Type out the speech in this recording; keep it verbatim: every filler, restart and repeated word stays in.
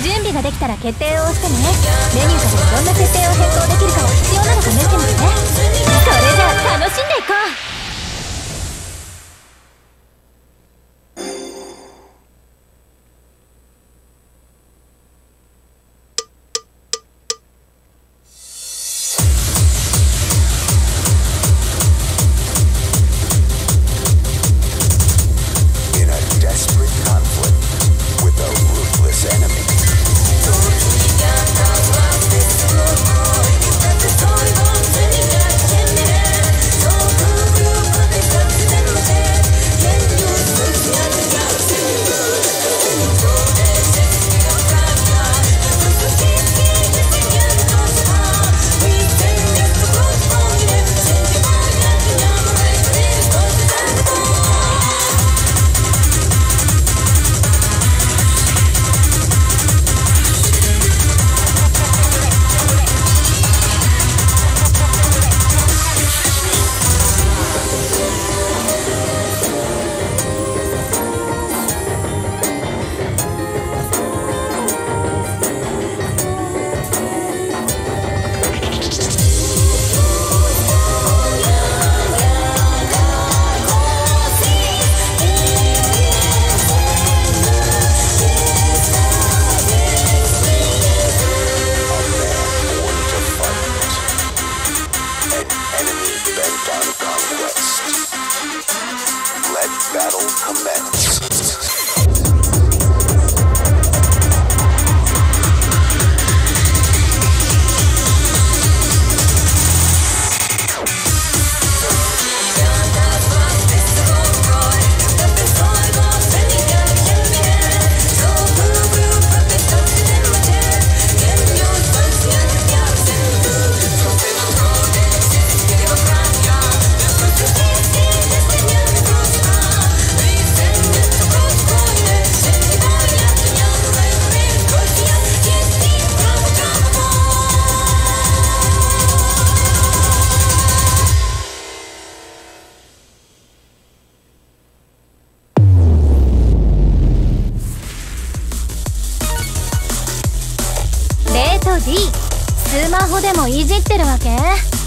準備ができたら決定を押してね。メニューからどんな設定を変更できるかを必要なのか試してみてね。それじゃあ楽しんでいこう。D、スマホでもいじってるわけ？